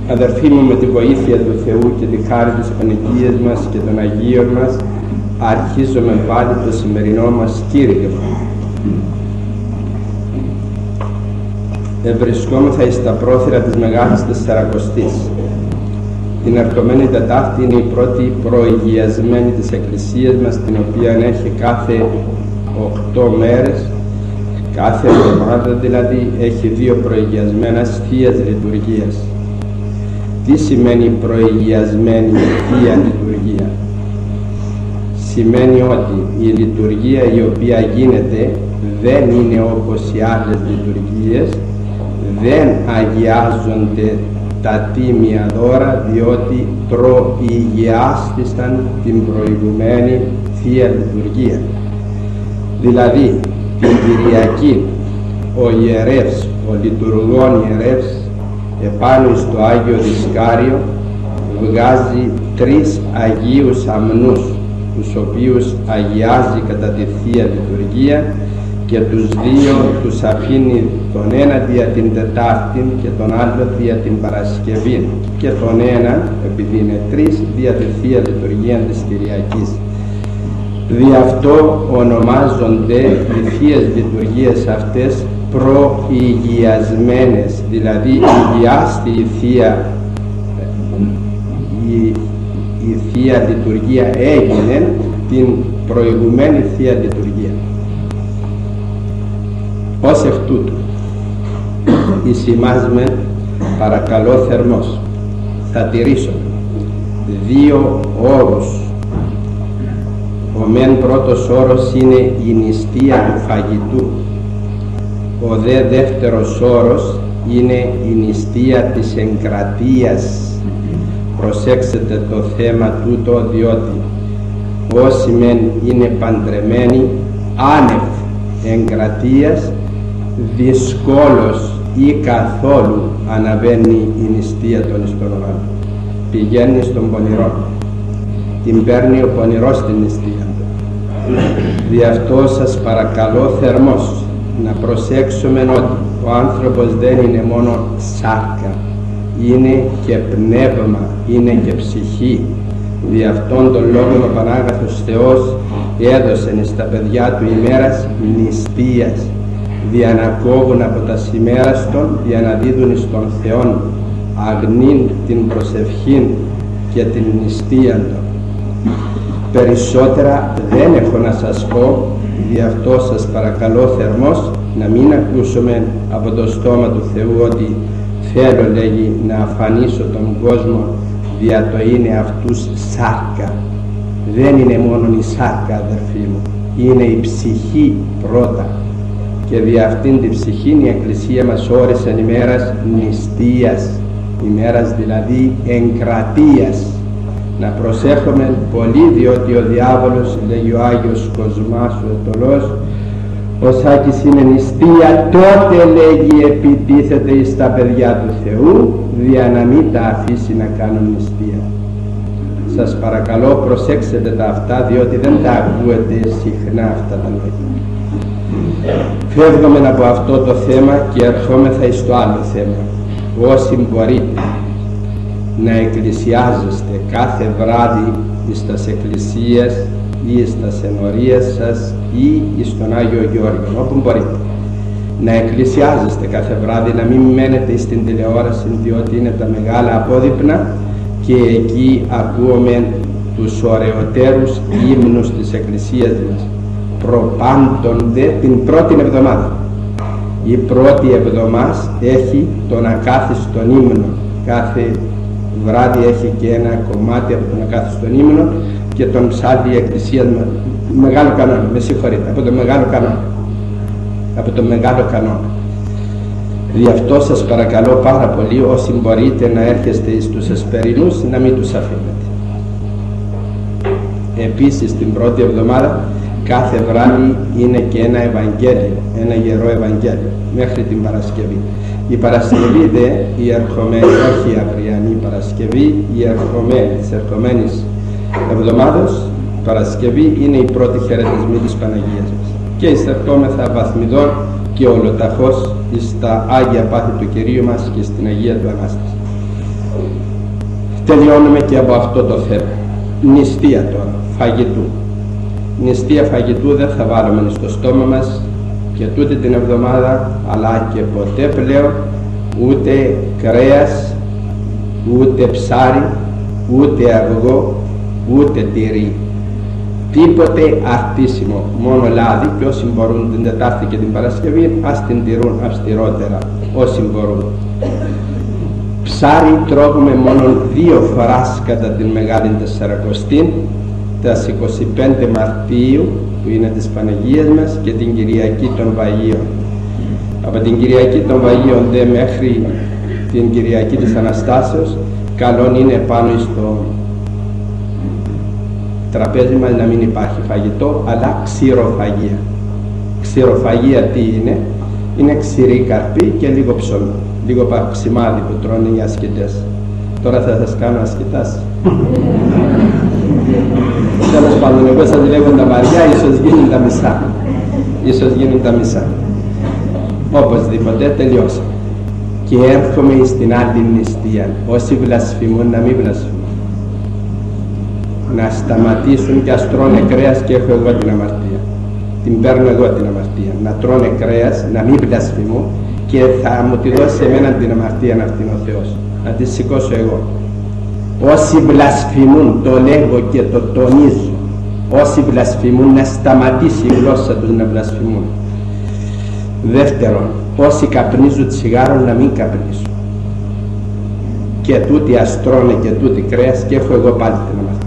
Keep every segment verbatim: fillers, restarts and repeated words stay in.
Αδερφοί μου, με τη βοήθεια του Θεού και τη χάρη της Παναγίας μας και των Αγίων μας, αρχίζουμε πάλι το σημερινό μας κήρυγμα. Ευρισκόμεθα εις τα πρόθυρα της Μεγάλης Τεσσαρακοστής. Την ερχομένη Τετάρτη είναι η πρώτη προηγιασμένη της Εκκλησίας μας, την οποία έχει κάθε οκτώ μέρες, κάθε εβδομάδα δηλαδή έχει δύο προηγιασμένες θείας λειτουργίας. Τι σημαίνει προηγιασμένη θεία λειτουργία? Σημαίνει ότι η λειτουργία η οποία γίνεται δεν είναι όπως οι άλλες λειτουργίες, δεν αγιάζονται τα τίμια δώρα, διότι προηγιάστησαν την προηγουμένη θεία λειτουργία. Δηλαδή την Κυριακή ο ιερεύς, ο λειτουργών ιερεύς, επάνω στο Άγιο Δισκάριο βγάζει τρεις Αγίους αμνούς, τους οποίους αγιάζει κατά τη θεία λειτουργία, και τους δύο τους αφήνει τον ένα δια την Τετάρτη και τον άλλο δια την Παρασκευή, και τον ένα, επειδή είναι τρεις, δια τη θεία λειτουργία της Κυριακής. Δι' αυτό ονομάζονται οι θείες λειτουργίες αυτές προηγιασμένες, δηλαδή ηγιάστη η θεία, η, η θεία λειτουργία έγινε την προηγουμένη θεία λειτουργία. Ως εκ τούτου, εις ημάς με παρακαλώ θερμός θα τηρήσουμε δύο όρους. Ο μεν πρώτος όρος είναι η νηστεία του φαγητού. Ο δε δεύτερος όρος είναι η νηστεία της εγκρατείας. Προσέξτε το θέμα τούτο, διότι όσοι μεν είναι παντρεμένοι άνευ εγκρατείας, δυσκόλως ή καθόλου αναβαίνει η νηστεία των στον ουρανό. Πηγαίνει στον πονηρό, την παίρνει ο πονηρός την νηστεία. Δι' αυτό σας παρακαλώ θερμός να προσέξουμε ότι ο άνθρωπος δεν είναι μόνο σάρκα, είναι και πνεύμα, είναι και ψυχή. Δι' αυτόν τον λόγο ο Πανάγαθος Θεός έδωσε στα παιδιά του ημέρας νηστείας, δια να κόβουν από τα σημέρας των, δια να δίδουν στον Θεόν αγνήν την προσευχήν και την νηστείαν των. Περισσότερα δεν έχω να σας πω, δι' αυτό σας παρακαλώ θερμός να μην ακούσουμε από το στόμα του Θεού ότι θέλω, λέγει, να αφανίσω τον κόσμο, δια το είναι αυτούς σάρκα. Δεν είναι μόνο η σάρκα, αδερφοί μου, είναι η ψυχή πρώτα, και δια αυτήν την ψυχή η Εκκλησία μας όρισε ημέρας νηστείας, ημέρας δηλαδή εγκρατείας. Να προσέχουμε πολύ, διότι ο διάβολος, λέγει ο Άγιος Κοσμάς ο Ετωλός, ο Σάκης είναι νηστεία, τότε, λέγει, επιτίθεται εις τα παιδιά του Θεού, δια να μην τα αφήσει να κάνουν νηστεία. Σας παρακαλώ προσέξτε τα αυτά, διότι δεν τα ακούετε συχνά αυτά τα λόγια. Φεύγουμε από αυτό το θέμα και ερχόμεθα εις το άλλο θέμα. Όσοι μπορείτε να εκκλησιάζεστε κάθε βράδυ εις τας εκκλησίες ή εις τας ενορίες σας ή εις τον Άγιο Γεώργιο, όπου μπορείτε να εκκλησιάζεστε κάθε βράδυ, να μην μένετε στην τηλεόραση, διότι είναι τα μεγάλα απόδειπνα και εκεί ακούμε τους ωραιοτέρους ύμνους της Εκκλησίας μας. Προπάντων δε την πρώτη εβδομάδα. Η πρώτη εβδομάδα έχει τον ακάθιστον ύμνο. Κάθε βράδυ έχει και ένα κομμάτι από τον ακάθιστον ύμνο και τον ψάλει η Εκκλησία μας. Μεγάλο κανόνα, με συγχωρείτε, από το μεγάλο κανόνα. Από το μεγάλο κανόνα. Γι' αυτό σας παρακαλώ πάρα πολύ, όσοι μπορείτε να έρχεστε στους εσπερινούς, να μην τους αφήνετε. Επίσης την πρώτη εβδομάδα κάθε βράδυ είναι και ένα Ευαγγέλιο, ένα Ιερό Ευαγγέλιο, μέχρι την Παρασκευή. Η Παρασκευή δε, η ερχομένη, όχι η αυριανή Παρασκευή, η ερχομένη της ερχομένης εβδομάδος, Παρασκευή είναι η πρώτη χαιρετισμή της Παναγίας μας. Και εισερχόμεθα βαθμιδών και ολοταχώς στα Άγια Πάθη του Κυρίου μας και στην Αγία του Ανάσταση. Τελειώνουμε και από αυτό το θέμα. Νηστεία τώρα, φαγητού. Νηστεία φαγητού δεν θα βάλουμε στο στόμα μας και τούτη την εβδομάδα, αλλά και ποτέ πλέον, ούτε κρέας, ούτε ψάρι, ούτε αυγό, ούτε τυρί. Τίποτε αρτήσιμο, μόνο λάδι, και όσοι μπορούν την Τετάρτη και την Παρασκευή ας την τηρούν αυστηρότερα, όσοι μπορούν. Ψάρι τρώγουμε μόνο δύο φοράς κατά την Μεγάλη Τεσσαρακοστή, τα είκοσι πέντε Μαρτίου που είναι της Παναγίας μας και την Κυριακή των Βαγίων. Από την Κυριακή των Βαγίων δε μέχρι την Κυριακή της Αναστάσεως καλόν είναι πάνω στο τραπέζι μας να μην υπάρχει φαγητό, αλλά ξηροφαγία. Ξηροφαγία τι είναι? Είναι ξηρή καρπή και λίγο ψωμί, λίγο παψιμάδι που τρώνε οι ασκητές. Τώρα θα σας κάνω ασκητάς. Τέλος πάντων, εγώ σας λέγω τα βαριά, ίσως γίνουν τα μισά. Ίσως γίνουν τα μισά. Οπωσδήποτε τελειώσαμε. Και έρχομαι στην άλλη νηστεία. Όσοι βλασφημούν να μην βλασφημούν. Να σταματήσουν και ας τρώνε κρέας, και έχω εγώ την αμαρτία. Την παίρνω εγώ την αμαρτία. Να τρώνε κρέας, να μην βλασφημούν, και θα μου τη δώσει εμένα την αμαρτία να αυτήν ο Θεός. Να τη σηκώσω εγώ. Όσοι βλασφημούν, το λέγω και το τονίζω, όσοι βλασφημούν να σταματήσει η γλώσσα τους να βλασφημούν. Δεύτερον, όσοι καπνίζουν τσιγάρο να μην καπνίζουν. Και τούτοι αστρώνε και τούτοι κρέας, και έχω εγώ πάλι την αμαρτία.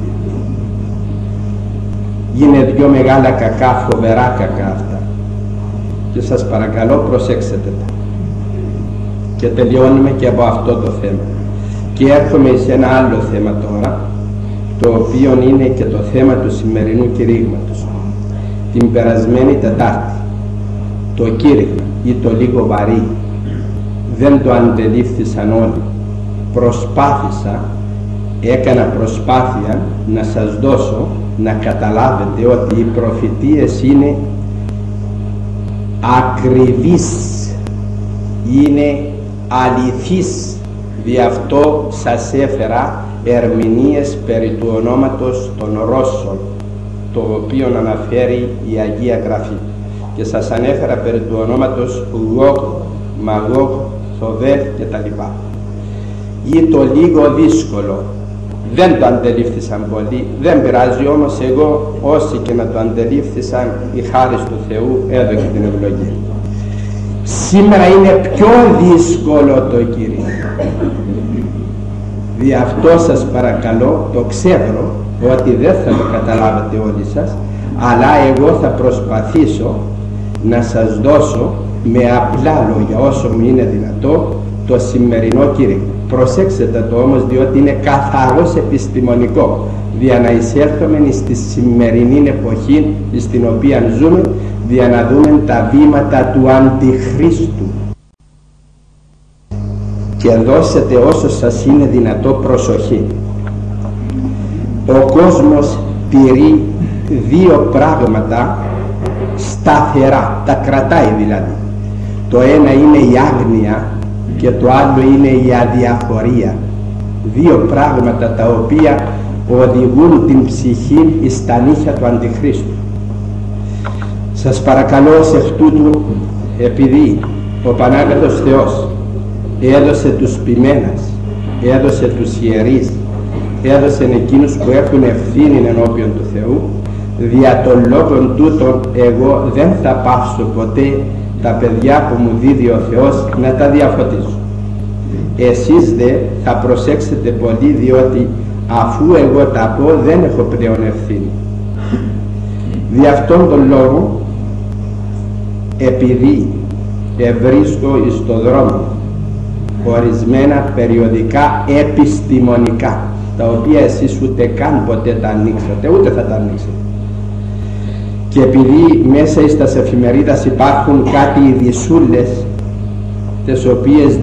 Είναι δυο μεγάλα κακά, φοβερά κακά αυτά. Και σας παρακαλώ προσέξτε τα. Και τελειώνουμε και από αυτό το θέμα. Και έρχομαι σε ένα άλλο θέμα τώρα, το οποίο είναι και το θέμα του σημερινού κηρύγματος. Την περασμένη Τετάρτη, το κήρυγμα ή το λίγο βαρύ, δεν το αντελήφθησαν όλοι. Προσπάθησα, έκανα προσπάθεια να σας δώσω να καταλάβετε ότι οι προφητείες είναι ακριβείς, είναι αληθείς. Δι' αυτό σας έφερα ερμηνείες περί του ονόματος των Ρώσων, το οποίο αναφέρει η Αγία Γραφή, και σας ανέφερα περί του ονόματος Γογ, Μαγόγ, Θοβέλ κτλ. Ή το λίγο δύσκολο, δεν το αντελήφθησαν πολλοί, δεν πειράζει, όμως εγώ όσοι και να το αντελήφθησαν, η χάρις του Θεού έδωκε την ευλογία. Σήμερα είναι πιο δύσκολο το κήρυγμα. Δι' αυτό σας παρακαλώ, το ξέρω ότι δεν θα το καταλάβετε όλοι σας, αλλά εγώ θα προσπαθήσω να σας δώσω με απλά λόγια, όσο μου είναι δυνατό, το σημερινό κήρυγμα. Προσέξτε το όμως, διότι είναι καθαρός επιστημονικό, για να εισέλθουμε στη σημερινή εποχή στην οποία ζούμε, για να δούμε τα βήματα του Αντιχρίστου. Και δώσετε όσο σας είναι δυνατό προσοχή. Ο κόσμος τηρεί δύο πράγματα σταθερά, τα κρατάει δηλαδή. Το ένα είναι η άγνοια και το άλλο είναι η αδιαφορία. Δύο πράγματα τα οποία οδηγούν την ψυχή στα νύχια του Αντιχρίστου. Σας παρακαλώ ως εκ τούτου, επειδή ο Πανάγαθος Θεός έδωσε τους ποιμένας, έδωσε τους ιερείς, έδωσε εκείνους που έχουν ευθύνη ενώπιον του Θεού, δια των λόγων τούτων εγώ δεν θα πάψω ποτέ τα παιδιά που μου δίδει ο Θεός να τα διαφωτίσω. Εσείς δε θα προσέξετε πολύ, διότι αφού εγώ τα πω δεν έχω πλέον ευθύνη. Δι' αυτόν τον λόγο, επειδή ευρίσκω εις το δρόμο ορισμένα περιοδικά επιστημονικά, τα οποία εσείς ούτε καν ποτέ τα ανοίξατε, ούτε θα τα ανοίξετε, και επειδή μέσα εις τας εφημερίδας υπάρχουν κάτι ειδισούλες τις οποίες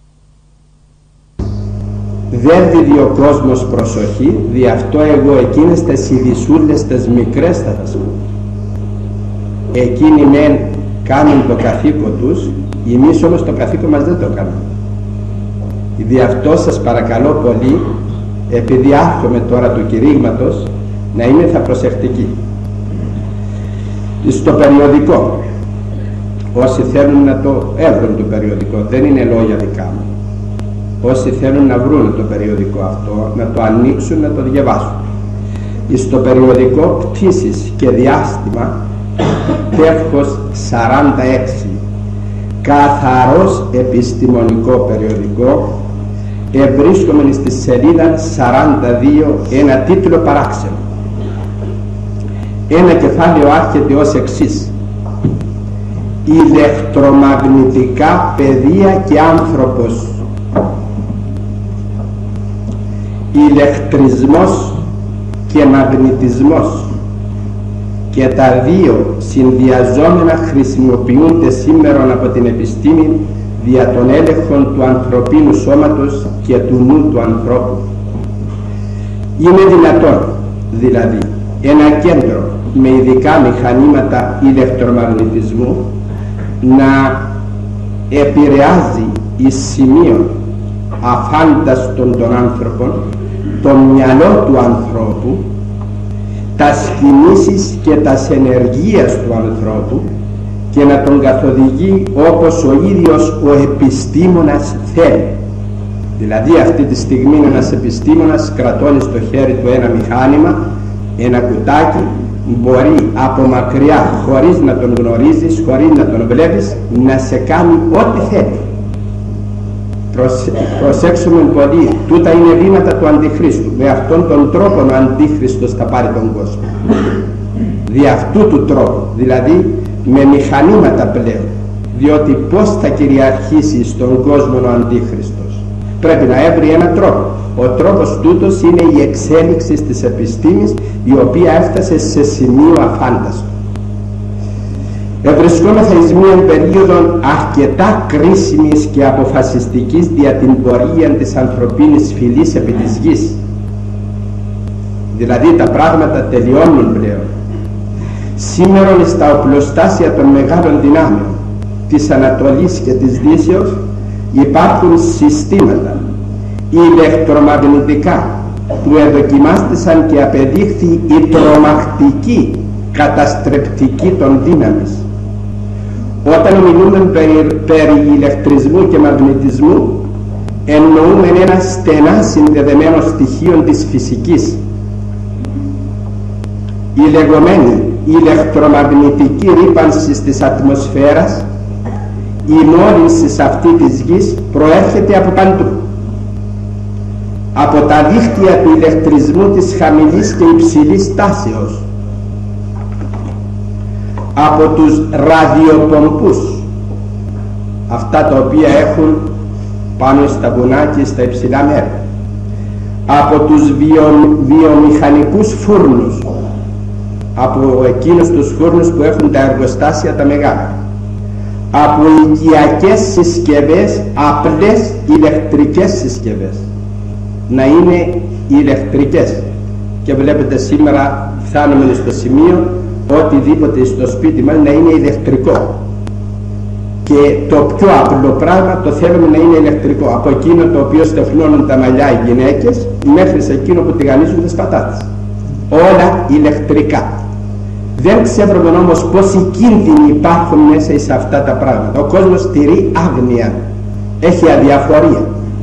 δεν δίδει ο κόσμος προσοχή, δι' αυτό εγώ εκείνες τις ειδισούλες τις μικρές θα σας πω. Εκείνοι μεν κάνουν το καθήκον τους, εμείς όμως το καθήκον μας δεν το κάνουμε. Δι' αυτό σας παρακαλώ πολύ, επειδή άρχομαι τώρα του κηρύγματος, να είμαι θα προσεκτικοί. Στο περιοδικό, όσοι θέλουν να το έβρουν το περιοδικό, δεν είναι λόγια δικά μου. Όσοι θέλουν να βρουν το περιοδικό αυτό, να το ανοίξουν, να το διαβάσουν. Στο περιοδικό πτήσεις και διάστημα, τεύχος σαράντα έξι, καθαρός επιστημονικό περιοδικό, ευρίσκομενοι στη σελίδα σαράντα δύο, ένα τίτλο παράξενο. Ένα κεφάλαιο άρχεται ως εξής: ηλεκτρομαγνητικά πεδία και άνθρωπος. Ηλεκτρισμός και μαγνητισμός, και τα δύο συνδυαζόμενα χρησιμοποιούνται σήμερα από την επιστήμη δια των έλεγχων του ανθρωπίνου σώματος και του νου του ανθρώπου. Είναι δυνατόν δηλαδή ένα κέντρο με ειδικά μηχανήματα ηλεκτρομαγνητισμού να επηρεάζει εις σημείο αφάνταστον των άνθρωπων το μυαλό του ανθρώπου, τας κινήσεις και τας ενεργείας του ανθρώπου, και να τον καθοδηγεί όπως ο ίδιος ο επιστήμονας θέλει. Δηλαδή αυτή τη στιγμή ένας επιστήμονας κρατώνει στο χέρι του ένα μηχάνημα, ένα κουτάκι, μπορεί από μακριά, χωρίς να τον γνωρίζεις, χωρίς να τον βλέπεις, να σε κάνει ό,τι θέλει. Προσε, προσέξουμε πολύ, τούτα είναι βήματα του Αντιχρίστου. Με αυτόν τον τρόπο ο Αντίχριστος θα πάρει τον κόσμο. Δι' αυτού του τρόπου, δηλαδή με μηχανήματα πλέον. Διότι πώς θα κυριαρχήσει στον κόσμο ο Αντίχριστος? Πρέπει να έβρει έναν τρόπο. Ο τρόπος τούτος είναι η εξέλιξη της επιστήμης, η οποία έφτασε σε σημείο αφάνταστο. Ευρισκόμεθα εις μίαν περίοδο αρκετά κρίσιμης και αποφασιστικής δια την πορεία της ανθρωπίνης φυλής επί της γης. Δηλαδή τα πράγματα τελειώνουν πλέον. Σήμερα στα οπλοστάσια των μεγάλων δυνάμεων της Ανατολής και της Δύσεως υπάρχουν συστήματα ηλεκτρομαγνητικά που εδοκιμάστησαν και απεδείχθη η τρομακτική καταστρεπτική των δύναμης. Όταν μιλούμε περί, περί ηλεκτρισμού και μαγνητισμού, εννοούμε ένα στενά συνδεδεμένο στοιχείο της φυσικής. Η λεγόμενη ηλεκτρομαγνητική ρύπανση της ατμοσφαίρας, η μόλυνση αυτή της γης, προέρχεται από παντού. Από τα δίχτυα του ηλεκτρισμού της χαμηλής και υψηλής τάσεως, από τους ραδιοπομπούς, αυτά τα οποία έχουν πάνω στα βουνά και στα υψηλά μέρη, από τους βιο, βιομηχανικούς φούρνους, από εκείνους τους φούρνους που έχουν τα εργοστάσια τα μεγάλα, από οικιακές συσκευές, απλές ηλεκτρικές συσκευές, να είναι ηλεκτρικές. Και βλέπετε σήμερα φτάνουμε στο σημείο οτιδήποτε στο σπίτι μας να είναι ηλεκτρικό, και το πιο απλό πράγμα το θέλουμε να είναι ηλεκτρικό, από εκείνο το οποίο στεφνώνουν τα μαλλιά οι γυναίκες μέχρι σε εκείνο που τηγανίζουν τις πατάτες, όλα ηλεκτρικά. Δεν ξέρουμε όμως πόσοι κίνδυνοι υπάρχουν μέσα σε αυτά τα πράγματα. Ο κόσμος τηρεί άγνοια, έχει αδιαφορία.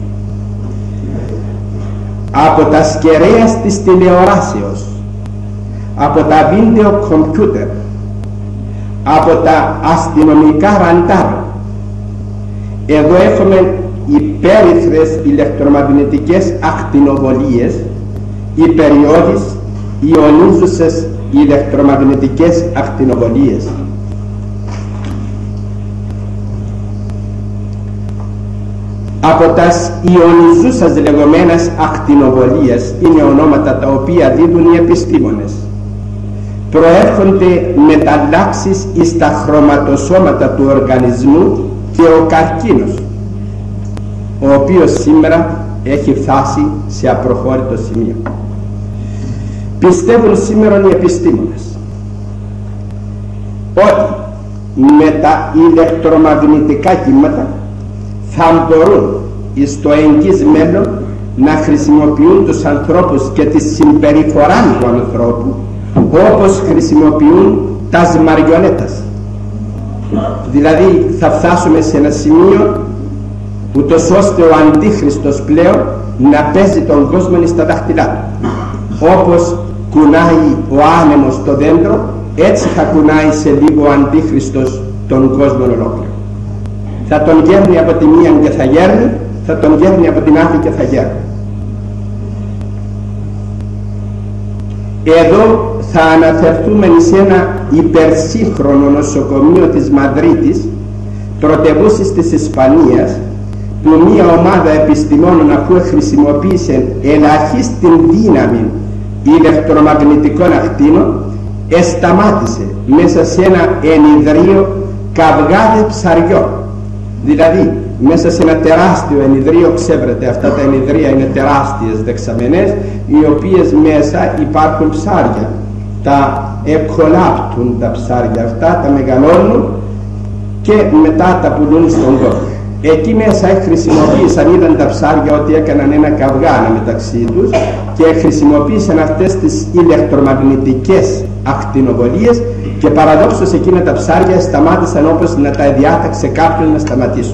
Από τα σκεραία της τηλεοράσεως, από τα βίντεο κομπιούτερ, από τα αστυνομικά ραντάρ, εδώ έχουμε υπέρυθρες ηλεκτρομαγνητικές ακτινοβολίες, υπεριώδεις ιονίζουσες ηλεκτρομαγνητικές ακτινοβολίες. Από τας ιονιζούσας λεγόμενας ακτινοβολίες είναι ονόματα τα οποία δίδουν οι επιστήμονες. Προέρχονται μεταλλάξεις εις τα χρωματοσώματα του οργανισμού και ο καρκίνος, ο οποίος σήμερα έχει φτάσει σε απροχώρητο σημείο. Πιστεύουν σήμερα οι επιστήμονες ότι με τα ηλεκτρομαγνητικά κύματα θα μπορούν στο εγγύς μέλλον να χρησιμοποιούν τους ανθρώπους και τη συμπεριφορά του ανθρώπου όπως χρησιμοποιούν τα μαριονέτας. Δηλαδή θα φτάσουμε σε ένα σημείο ούτως ώστε ο Αντίχριστος πλέον να παίζει τον κόσμο στα δάχτυλά του. Όπως κουνάει ο άνεμος το δέντρο, έτσι θα κουνάει σε λίγο ο Αντίχριστος τον κόσμο ολόκληρο. Θα τον γέρνει από τη μία και θα γέρνει, θα τον γέρνει από την άλλη και θα γέρνει. Εδώ θα αναφερθούμε σε ένα υπερσύγχρονο νοσοκομείο της Μαδρίτης, πρωτεύουσης της Ισπανίας, που μια ομάδα επιστημόνων, αφού χρησιμοποίησε ελαχίστη δύναμη ηλεκτρομαγνητικών ακτίνων, εσταμάτησε μέσα σε ένα ενιδρίο καυγάδε ψαριών. Δηλαδή μέσα σε ένα τεράστιο ενιδρίο, ξέρετε αυτά τα ενιδρία είναι τεράστιες δεξαμενές, οι οποίες μέσα υπάρχουν ψάρια, τα εκολάπτουν τα ψάρια αυτά, τα μεγαλώνουν και μετά τα πουλούν στον κόσμο. Εκεί μέσα χρησιμοποίησαν, είδαν τα ψάρια ότι έκαναν ένα καυγάνα μεταξύ τους και χρησιμοποίησαν αυτές τις ηλεκτρομαγνητικές ακτινοβολίες και παραδόξως εκείνα τα ψάρια σταμάτησαν όπως να τα διάταξε κάποιον να σταματήσουν.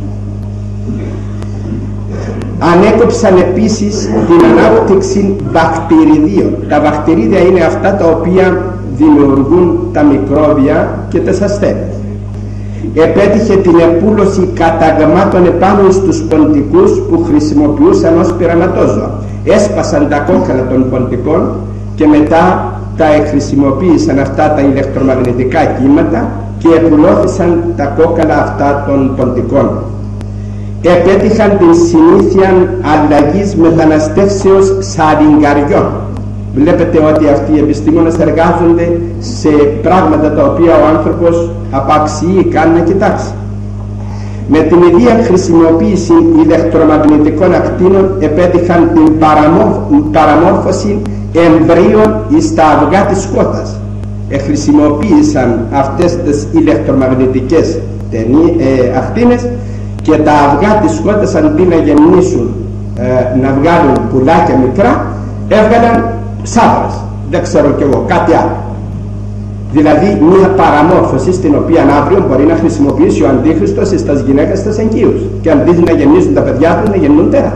Ανέκοψαν επίσης την ανάπτυξη βακτηριδίων. Τα βακτηρίδια είναι αυτά τα οποία δημιουργούν τα μικρόβια και τις ασθένειες. Επέτυχε την επούλωση καταγμάτων επάνω στους ποντικούς που χρησιμοποιούσαν ως πειραματόζωα. Έσπασαν τα κόκκαλα των ποντικών και μετά τα χρησιμοποίησαν αυτά τα ηλεκτρομαγνητικά κύματα και επουλώθησαν τα κόκκαλα αυτά των ποντικών. Επέτυχαν την συνήθεια αλλαγής μεταναστεύσεως σαριγκαριών. Βλέπετε ότι αυτοί οι επιστήμονες εργάζονται σε πράγματα τα οποία ο άνθρωπος απαξιεί καν να κοιτάξει. Με την ίδια χρησιμοποίηση ηλεκτρομαγνητικών ακτίνων επέτυχαν την παραμόρφωση εμβρίων στα αυγά της σκότας. Ε, χρησιμοποίησαν αυτές τις ηλεκτρομαγνητικές ε, ακτίνες και τα αυγά της σκότας αντί να γεννήσουν, ε, να βγάλουν πουλάκια μικρά, έβγαλαν σάβρας, δεν ξέρω κι εγώ, κάτι άλλο. Δηλαδή μια παραμόρφωση στην οποία αύριο μπορεί να χρησιμοποιήσει ο Αντίχριστος στις γυναίκες στις εγκύους και αντί να γεννήσουν τα παιδιά τους να γεννούν τέρα.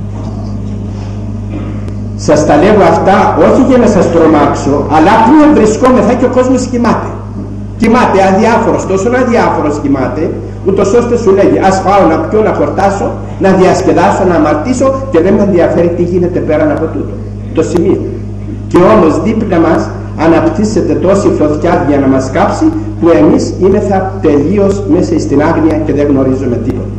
Σας τα λέω αυτά όχι για να σας τρομάξω, αλλά που βρισκόμεθα και ο κόσμος κοιμάται. Κοιμάται αδιάφορος, τόσο αδιάφορος κοιμάται, ούτως ώστε σου λέγει ας φάω να πιω, να χορτάσω, να διασκεδάσω, να αμαρτήσω και δεν με ενδιαφέρει τι γίνεται πέραν από τούτο. Το σημείο. Και όμως δίπλα μας αναπτύσσεται τόση φωτιά για να μας κάψει που εμείς είμεθα τελείως μέσα στην άγνοια και δεν γνωρίζουμε τίποτα.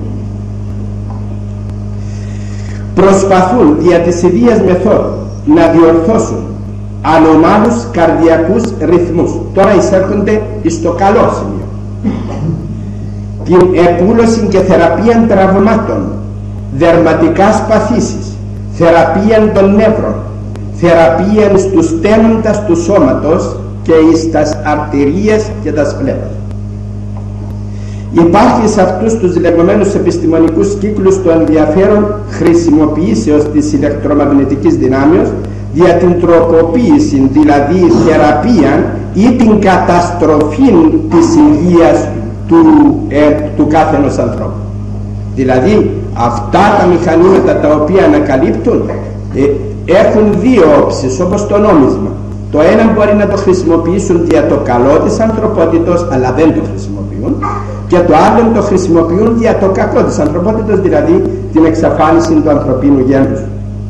Προσπαθούν δια της ιδίας μεθόδου να διορθώσουν ανομάλους καρδιακούς ρυθμούς. Τώρα εισέρχονται στο καλό σημείο. Την επούλωση και θεραπεία τραυμάτων, δερματικάς παθήσεις, θεραπεία των νεύρων, θεραπεία στους τένοντας του σώματος και εις τας αρτηρίες και τας φλέβας. Υπάρχει σε αυτούς τους λεγόμενους επιστημονικούς κύκλους το ενδιαφέρον χρησιμοποιήσεως της ηλεκτρομαγνητικής δυνάμεως για την τροποποίηση, δηλαδή θεραπεία ή την καταστροφή της υγείας του, ε, του κάθε ενός ανθρώπου. Δηλαδή αυτά τα μηχανήματα τα οποία ανακαλύπτουν ε, έχουν δύο όψεις όπως το νόμισμα. Το ένα μπορεί να το χρησιμοποιήσουν για το καλό της ανθρωπότητος, αλλά δεν το χρησιμοποιούν, και το άλλο το χρησιμοποιούν για το κακό της ανθρωπότητος, δηλαδή την εξαφάνιση του ανθρωπίνου γένους.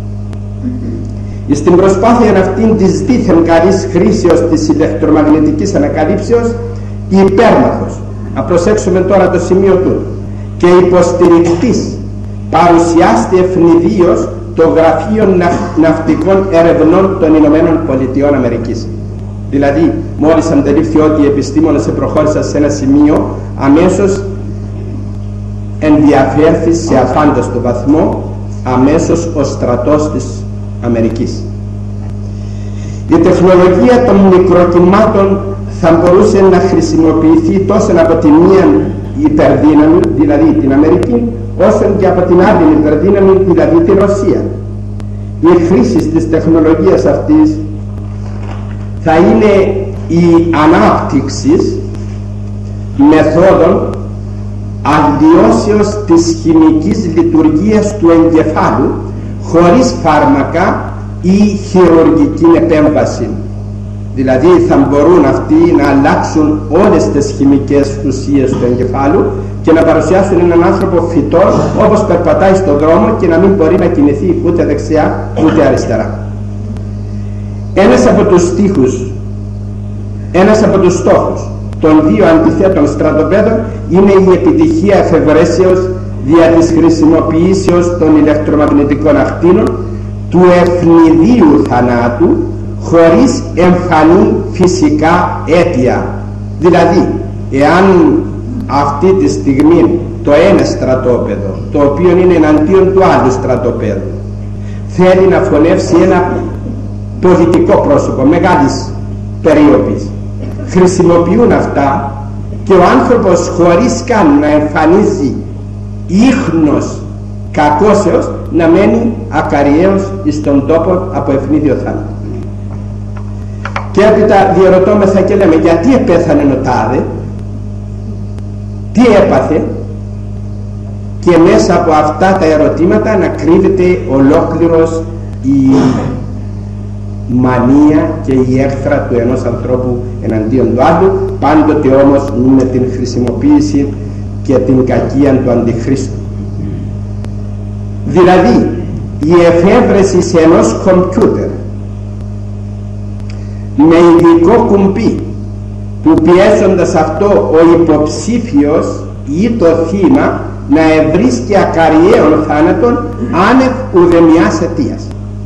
Στην προσπάθεια αυτήν της δίθεν καλής χρήσεως της ηλεκτρομαγνητικής ανακαλύψεως, υπέρμαχος, να προσέξουμε τώρα το σημείο του, και υποστηρικτής παρουσιάστη ευνηδίως το Γραφείο Ναυτικών Ερευνών των Ηνωμένων Πολιτειών Αμερικής. Δηλαδή, μόλις αντελήφθη ότι οι επιστήμονες προχώρησαν σε ένα σημείο, αμέσως ενδιαφέρθη σε αφάνταστο βαθμό αμέσως ο στρατός της Αμερικής. Η τεχνολογία των μικροκυμάτων θα μπορούσε να χρησιμοποιηθεί τόσο από τη μία υπερδύναμη, δηλαδή την Αμερική, όσο και από την άλλη υπερδύναμη, δηλαδή τη Ρωσία. Η χρήση της τεχνολογίας αυτής θα είναι η ανάπτυξη μεθόδων αλλοιώσεως της χημικής λειτουργίας του εγκεφάλου χωρίς φάρμακα ή χειρουργική επέμβαση. Δηλαδή θα μπορούν αυτοί να αλλάξουν όλες τις χημικές ουσίες του εγκεφάλου και να παρουσιάσουν έναν άνθρωπο φυτό όπως περπατάει στον δρόμο και να μην μπορεί να κινηθεί ούτε δεξιά ούτε αριστερά. Ένας από τους στίχους, ένας από τους στόχους των δύο αντιθέτων στρατοπέδων είναι η επιτυχία εφευρέσεως δια της χρησιμοποιήσεως των ηλεκτρομαγνητικών ακτίνων του ευνηδίου θανάτου χωρίς εμφανή φυσικά αίτια. Δηλαδή, εάν αυτή τη στιγμή το ένα στρατόπεδο, το οποίο είναι εναντίον του άλλου στρατοπέδου, θέλει να φωνεύσει ένα πολιτικό πρόσωπο μεγάλης περίοπης, χρησιμοποιούν αυτά και ο άνθρωπος χωρίς καν να εμφανίζει ίχνος κακώσεως να μένει ακαριέως στον τόπο από ευνίδιο θάνατο. Και έπειτα διερωτώμεθα και λέμε, γιατί επέθανε ο τάδε, τι έπαθε, και μέσα από αυτά τα ερωτήματα να κρύβεται ολόκληρος η μανία και η έχθρα του ενός ανθρώπου εναντίον του άλλου, πάντοτε όμως με την χρησιμοποίηση και την κακία του Αντιχρίστου. Δηλαδή η εφεύρεση σε ενός κομπιούτερ με ειδικό κουμπί που πιέζοντας αυτό ο υποψήφιος ή το θύμα να ευρίσκει ακαριαίων θάνατον άνευ ουδεμιάς αιτίας.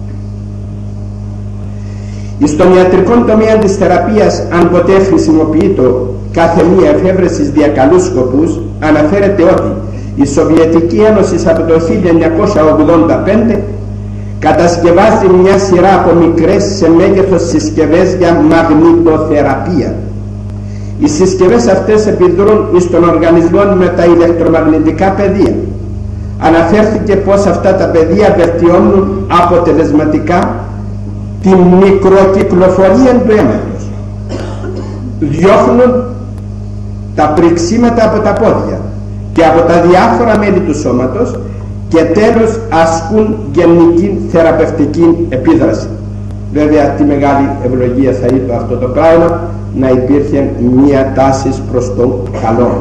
Στον ιατρικό τομέα της θεραπείας, αν ποτέ χρησιμοποιείται κάθε μία εφεύρεση για καλούς σκοπούς, αναφέρεται ότι η Σοβιετική Ένωση από το χίλια εννιακόσια ογδόντα πέντε κατασκευάζει μια σειρά από μικρές σε μέγεθος συσκευές για μαγνητοθεραπεία. Οι συσκευές αυτές επιδρούν στον οργανισμό με τα ηλεκτρομαγνητικά πεδία. Αναφέρθηκε πως αυτά τα πεδία βελτιώνουν αποτελεσματικά τη μικροκυκλοφορία του αίματος, διώχνουν τα πριξίματα από τα πόδια και από τα διάφορα μέλη του σώματος και τέλος ασκούν γενική θεραπευτική επίδραση. Βέβαια τι μεγάλη ευλογία θα είπε αυτό το πράγμα, να υπήρχε μία τάση προς το καλό.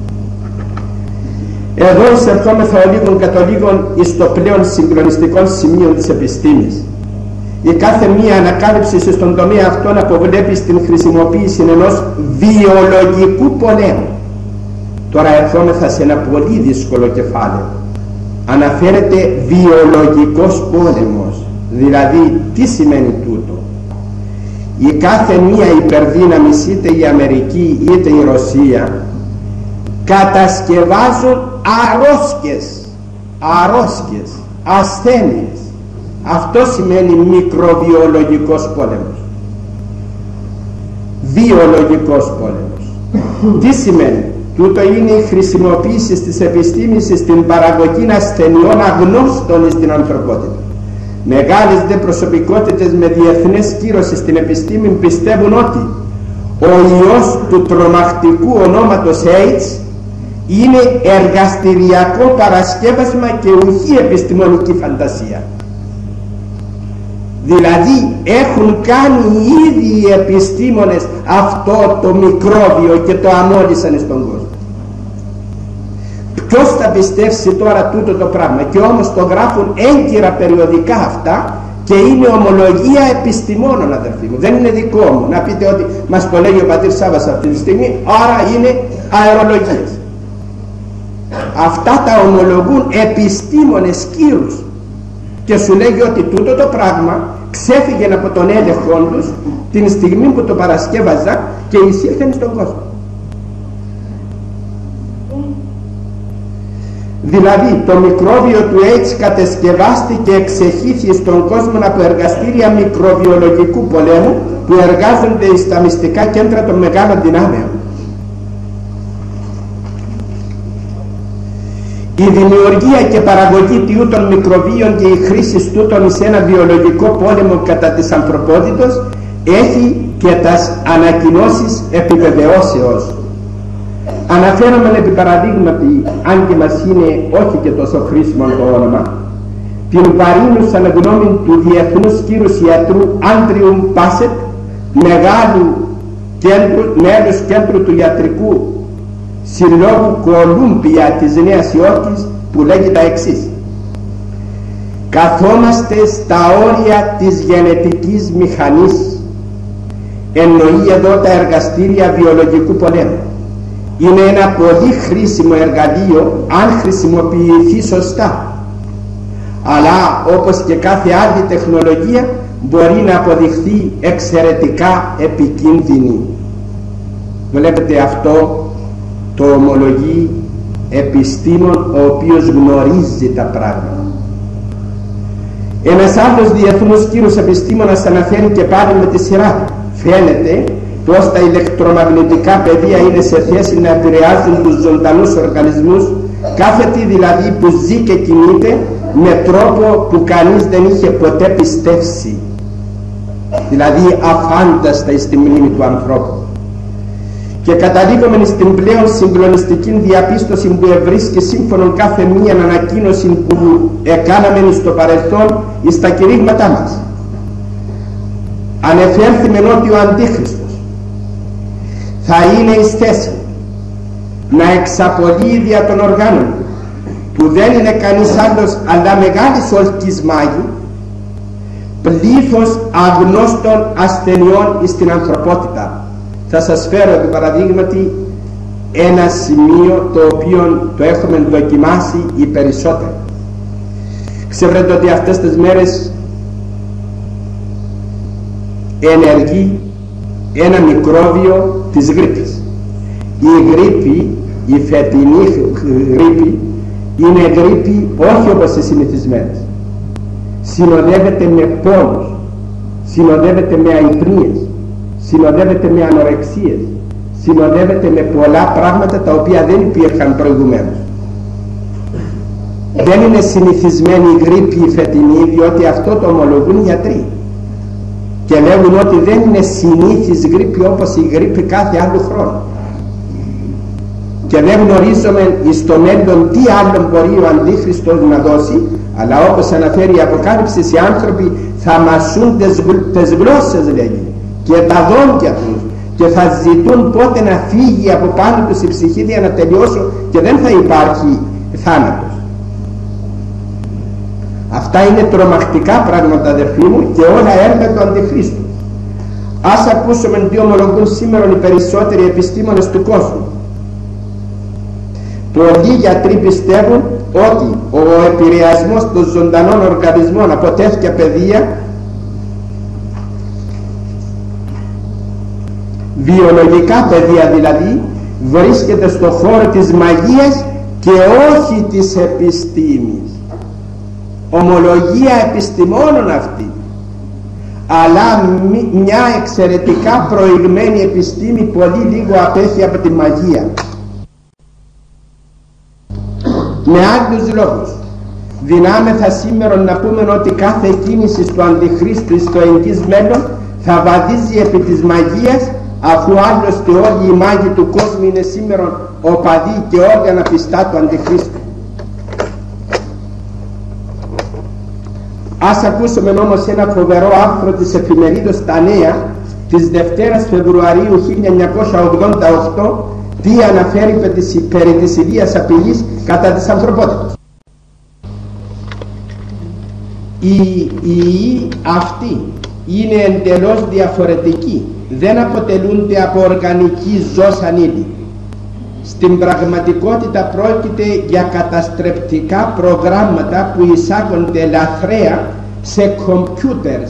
Εδώ εισερχόμεθα ο λίγων κατ' ο λίγων εις το πλέον συγκλονιστικό σημείο της επιστήμης. Η κάθε μία ανακάλυψη στον τομέα αυτόν αποβλέπει στην χρησιμοποίηση ενός βιολογικού πολέμου. Τώρα ερχόμεθα σε ένα πολύ δύσκολο κεφάλαιο. Αναφέρεται βιολογικός πόλεμος. Δηλαδή τι σημαίνει τούτο? Η κάθε μία υπερδύναμη, είτε η Αμερική είτε η Ρωσία, κατασκευάζουν αρρώσκες, αρρώσκες, ασθένειες. Αυτό σημαίνει μικροβιολογικός πόλεμος. Βιολογικός πόλεμος. Τι σημαίνει? Τούτο είναι η χρησιμοποίηση της επιστήμης στην παραγωγή ασθενειών αγνώστων στην ανθρωπότητα. Μεγάλες δε προσωπικότητες με διεθνές κύρωση στην επιστήμη πιστεύουν ότι ο ιός του τρομακτικού ονόματος AIDS είναι εργαστηριακό παρασκεύασμα και ουχή επιστημονική φαντασία. Δηλαδή έχουν κάνει ήδη οι επιστήμονες αυτό το μικρόβιο και το αμόλυσαν στον κόσμο. Ποιος θα πιστέψει τώρα τούτο το πράγμα? Και όμως το γράφουν έγκυρα περιοδικά αυτά και είναι ομολογία επιστημόνων, αδερφοί μου. Δεν είναι δικό μου να πείτε ότι μας το λέει ο πατήρ Σάββας αυτή τη στιγμή, άρα είναι αερολογίες. Αυτά τα ομολογούν επιστήμονες κύρους και σου λέγει ότι τούτο το πράγμα ξέφυγε από τον έλεγχο τους την στιγμή που το παρασκεύαζα και εισήλθεν στον κόσμο. Δηλαδή το μικρόβιο του AIDS κατασκευάστηκε και εξεχήθη στον κόσμο από εργαστήρια μικροβιολογικού πολέμου που εργάζονται στα μυστικά κέντρα των μεγάλων δυνάμεων. Η δημιουργία και παραγωγή τιούτων μικροβίων και η χρήση τούτων σε ένα βιολογικό πόλεμο κατά της ανθρωπότητος έχει και τας ανακοινώσεις επιβεβαιώσεως. Αναφέρομαι επί παραδείγματι, αν και μας είναι όχι και τόσο χρήσιμο το όνομα, την βαρύνουσα γνώμη του Διεθνούς Κύρους Ιατρού Άντριου Μπάσετ, μεγάλου κέντρου, μέλους κέντρου του ιατρικού συλλόγου Κολούμπια της Νέας Υόρκης, που λέγει τα εξής: καθόμαστε στα όρια της γενετικής μηχανής, εννοεί εδώ τα εργαστήρια βιολογικού πολέμου. Είναι ένα πολύ χρήσιμο εργαλείο αν χρησιμοποιηθεί σωστά, αλλά όπως και κάθε άλλη τεχνολογία μπορεί να αποδειχθεί εξαιρετικά επικίνδυνη. Βλέπετε, αυτό το ομολογεί επιστήμον ο οποίος γνωρίζει τα πράγματα. Ένας άλλος διεθνούς κύρος επιστήμονας αναφέρει και πάλι με τη σειρά: φαίνεται πως τα ηλεκτρομαγνητικά πεδία είναι σε θέση να επηρεάζουν τους ζωντανούς οργανισμούς, κάθε τι δηλαδή που ζει και κινείται, με τρόπο που κανείς δεν είχε ποτέ πιστέψει, δηλαδή αφάνταστα στη μνήμη του ανθρώπου. Και καταλήγουμε στην πλέον συγκλονιστική διαπίστωση που ευρίσκει σύμφωνον κάθε μία ανακοίνωση που έκαναμε στο παρελθόν στα κηρύγματά μας. Ανεφέρθημεν ότι ο Αντίχριστος θα είναι εις θέση να εξαπολύει δια των οργάνων που δεν είναι κανείς άλλος αλλά μεγάλης ολκής μάγη, πλήθος αγνώστων ασθενειών στην ανθρωπότητα. Θα σας φέρω επί παραδείγματι ένα σημείο το οποίο το έχουμε δοκιμάσει οι περισσότεροι. Ξέρετε ότι αυτές τις μέρες ενεργεί ένα μικρόβιο της γρίπης. Η γρίπη, η φετινή γρίπη, είναι γρίπη όχι όπως οι συνηθισμένες. Συνοδεύεται με πόνους, συνοδεύεται με αϊπνίες, συνοδεύεται με ανορεξίες, συνοδεύεται με πολλά πράγματα τα οποία δεν υπήρχαν προηγουμένως. Δεν είναι συνηθισμένη η γρίπη η φετινή, διότι αυτό το ομολογούν οι γιατροί και λέγουν ότι δεν είναι συνήθις γρίπη όπως η γρίπη κάθε άλλο χρόνο. Και δεν γνωρίζουμε στο μέλλον τι άλλο μπορεί ο Αντίχριστος να δώσει, αλλά όπως αναφέρει η Αποκάλυψη, οι άνθρωποι θα μασούν τις, τις γλώσσες, λέγει, και τα δόντια τους, και θα ζητούν πότε να φύγει από πάνω τους η ψυχή για να τελειώσουν, και δεν θα υπάρχει θάνατος. Αυτά είναι τρομακτικά πράγματα, αδερφοί μου, και όλα έργα του Αντιχρίστου. Ας ακούσουμε τι ομολογούν σήμερα οι περισσότεροι επιστήμονες του κόσμου. Πολλοί γιατροί πιστεύουν ότι ο επηρεασμός των ζωντανών οργανισμών από τέτοια πεδία, βιολογικά πεδία δηλαδή, βρίσκεται στο χώρο της μαγείας και όχι της επιστήμης. Ομολογία επιστημόνων αυτή, αλλά μια εξαιρετικά προηγμένη επιστήμη, πολύ λίγο απέχει από τη μαγεία. Με άλλους λόγους, δυνάμεθα σήμερα να πούμε ότι κάθε κίνηση του Αντιχρίστου στο εγγύς μέλλον θα βαδίζει επί της μαγείας, αφού άλλωστε όλοι οι μάγοι του κόσμου είναι σήμερα οπαδοί και όλοι αναπιστά του Αντιχρίστου. Ας ακούσουμε όμως ένα φοβερό άρθρο της εφημερίδος Τα Νέα της Δευτέρας Φεβρουαρίου χίλια εννιακόσια ογδόντα οκτώ, τι αναφέρει περί της ιδίας απειλής κατά της ανθρωπότητας. Οι ιοί αυτοί είναι εντελώς διαφορετικοί, δεν αποτελούνται από οργανική ζώσα ύλη. Στην πραγματικότητα πρόκειται για καταστρεπτικά προγράμματα που εισάγονται λαθρέα σε κομπιούτερς,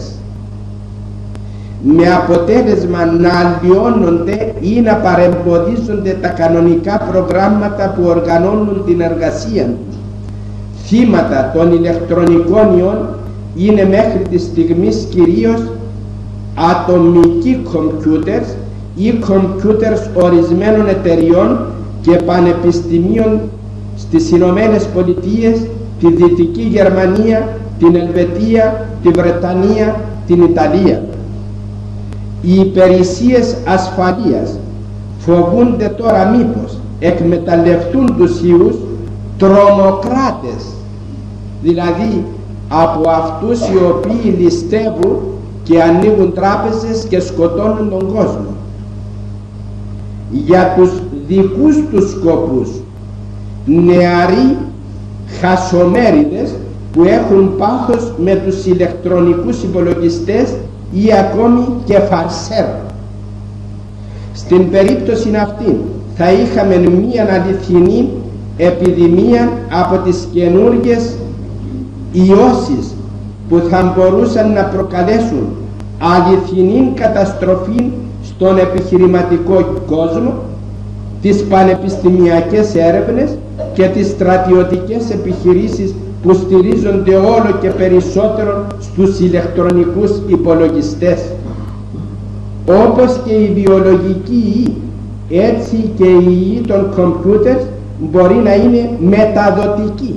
με αποτέλεσμα να αλλοιώνονται ή να παρεμποδίζονται τα κανονικά προγράμματα που οργανώνουν την εργασία τους. Θύματα των ηλεκτρονικών ιών είναι μέχρι τη στιγμή κυρίως ατομικοί κομπιούτερς ή κομπιούτερς ορισμένων εταιριών και πανεπιστημίων στις Ηνωμένες Πολιτείες, τη Δυτική Γερμανία, την Ελβετία, τη Βρετανία, την Ιταλία. Οι υπηρεσίες ασφαλείας φοβούνται τώρα μήπως εκμεταλλευτούν τους ιούς τρομοκράτες, δηλαδή από αυτούς οι οποίοι ληστεύουν και ανοίγουν τράπεζες και σκοτώνουν τον κόσμο, για τους δικούς τους σκοπούς, νεαροί χασομέριδες που έχουν πάθος με τους ηλεκτρονικούς υπολογιστές ή ακόμη και φαρσέρ. Στην περίπτωση αυτή θα είχαμε μία αληθινή επιδημία από τις καινούργιες ιώσεις που θα μπορούσαν να προκαλέσουν αληθινή καταστροφή στον επιχειρηματικό κόσμο, τις πανεπιστημιακές έρευνες και τις στρατιωτικές επιχειρήσεις που στηρίζονται όλο και περισσότερο στους ηλεκτρονικούς υπολογιστές. Όπως και η βιολογική ιή, έτσι και η ιή των κομπιούτερ μπορεί να είναι μεταδοτική.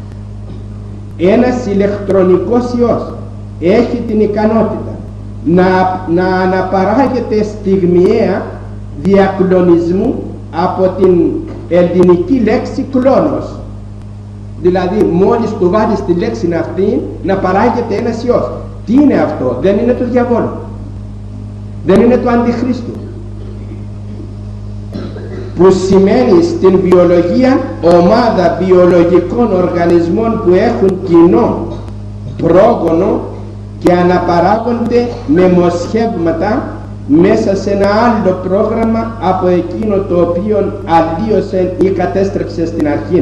Ένας ηλεκτρονικός ιός έχει την ικανότητα να, να αναπαράγεται στιγμιαία διακλονισμού από την ελληνική λέξη κλόνος. Δηλαδή μόλις του βάλεις τη λέξη αυτή να παράγεται ένας ιός. Τι είναι αυτό? Δεν είναι το διαβόλου, δεν είναι το αντιχρίστου, που σημαίνει στην βιολογία ομάδα βιολογικών οργανισμών που έχουν κοινό πρόγονο και αναπαράγονται με μοσχεύματα μέσα σε ένα άλλο πρόγραμμα από εκείνο το οποίο αλλίωσε ή κατέστρεψε στην αρχή.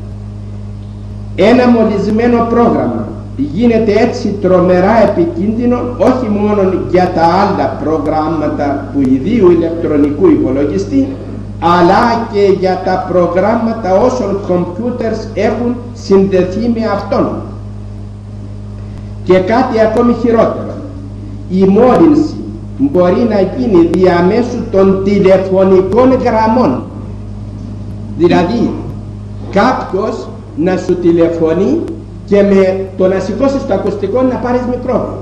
Ένα μολυσμένο πρόγραμμα γίνεται έτσι τρομερά επικίνδυνο όχι μόνο για τα άλλα προγράμματα του ιδίου ηλεκτρονικού υπολογιστή, αλλά και για τα προγράμματα όσων κομπιούτερς έχουν συνδεθεί με αυτόν. Και κάτι ακόμη χειρότερο, η μόλυνση μπορεί να γίνει διαμέσου των τηλεφωνικών γραμμών. Δηλαδή κάποιος να σου τηλεφωνεί και με το να σηκώσεις το ακουστικό να πάρεις μικρόφωνο.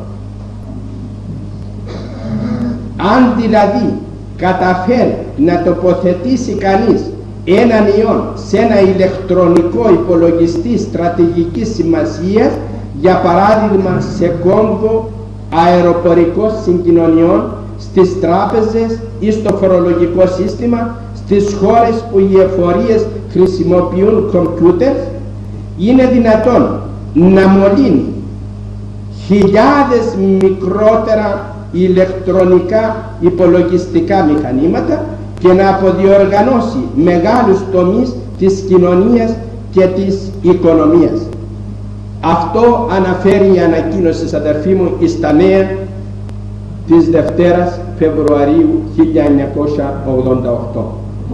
Αν δηλαδή καταφέρει να τοποθετήσει κανείς έναν ιόν σε ένα ηλεκτρονικό υπολογιστή στρατηγικής σημασίας, για παράδειγμα σε κόμβο αεροπορικών συγκοινωνιών, στις τράπεζες ή στο φορολογικό σύστημα, στις χώρες που οι εφορίες χρησιμοποιούν κομπιούτερ, είναι δυνατόν να μολύνει χιλιάδες μικρότερα ηλεκτρονικά υπολογιστικά μηχανήματα και να αποδιοργανώσει μεγάλους τομείς της κοινωνίας και της οικονομίας. Αυτό αναφέρει η ανακοίνωση, αδερφοί μου, εις τα νέα της Δευτέρας Φεβρουαρίου χίλια εννιακόσια ογδόντα οκτώ.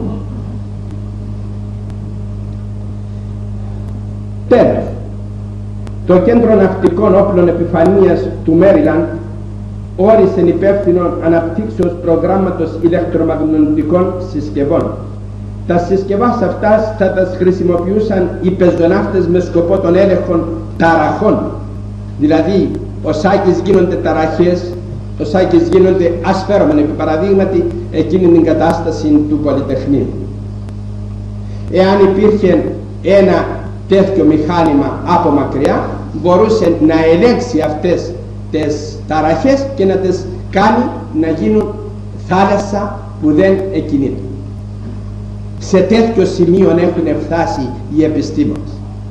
Τέλος, το Κέντρο Ναυτικών Όπλων Επιφανείας του Μέριλαντ όρισε υπεύθυνο αναπτύξεως προγράμματος ηλεκτρομαγνητικών συσκευών. Τα συσκευάς αυτάς θα τα χρησιμοποιούσαν οι πεζοναύτες με σκοπό των έλεγχων ταραχών. Δηλαδή, οσάκες γίνονται ταραχές, οσάκες γίνονται, ας φέρουμε επί παραδείγματι εκείνη την κατάσταση του Πολυτεχνείου. Εάν υπήρχε ένα τέτοιο μηχάνημα από μακριά, μπορούσε να ελέγξει αυτές τις ταραχές και να τις κάνει να γίνουν θάλασσα που δεν εκκινείται. Σε τέτοιο σημείο έχουν φτάσει οι επιστήμονες.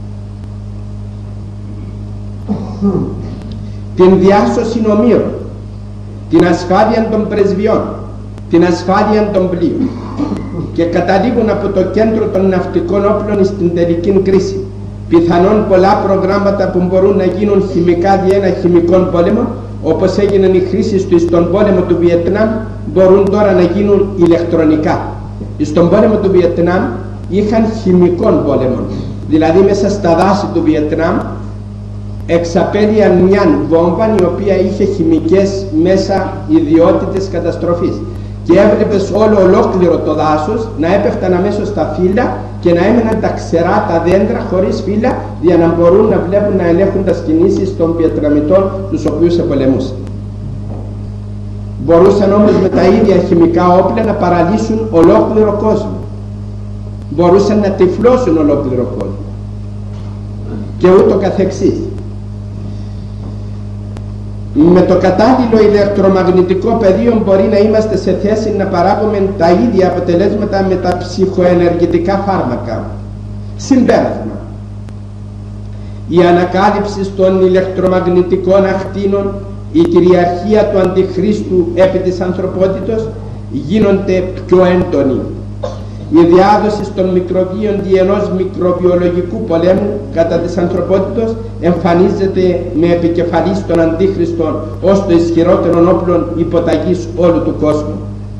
Την διάσωση ομήρων, την ασφάλεια των πρεσβειών, την ασφάλεια των πλοίων, και καταλήγουν από το Κέντρο των Ναυτικών Όπλων στην τελική κρίση. Πιθανόν πολλά προγράμματα που μπορούν να γίνουν χημικά δι' ένα χημικό πόλεμο, όπως έγιναν οι χρήσεις του στον πόλεμο του Βιετνάμ, μπορούν τώρα να γίνουν ηλεκτρονικά. Στον πόλεμο του Βιετνάμ είχαν χημικών πόλεμων, δηλαδή μέσα στα δάση του Βιετνάμ εξαπέλυαν μια βόμβα η οποία είχε χημικές μέσα ιδιότητες καταστροφής και έβλεπες όλο ολόκληρο το δάσος να έπεφταν αμέσως στα φύλλα και να έμεναν τα ξερά τα δέντρα χωρίς φύλλα για να μπορούν να βλέπουν να ελέγχουν τις κινήσεις των πετραμητών τους οποίους επολεμούσαν. Μπορούσαν όμως με τα ίδια χημικά όπλα να παραλύσουν ολόκληρο κόσμο. Μπορούσαν να τυφλώσουν ολόκληρο κόσμο και ούτω καθεξής. Με το κατάλληλο ηλεκτρομαγνητικό πεδίο μπορεί να είμαστε σε θέση να παράγουμε τα ίδια αποτελέσματα με τα ψυχοενεργητικά φάρμακα. Συμπέρασμα: η ανακάλυψη των ηλεκτρομαγνητικών ακτίνων, η κυριαρχία του Αντιχρίστου επί της ανθρωπότητος γίνονται πιο έντονοι. Η διάδοση των μικροβίων δι' ενός μικροβιολογικού πολέμου κατά της ανθρωπότητος εμφανίζεται με επικεφαλής των Αντίχριστων ως το ισχυρότερον όπλων υποταγής όλου του κόσμου.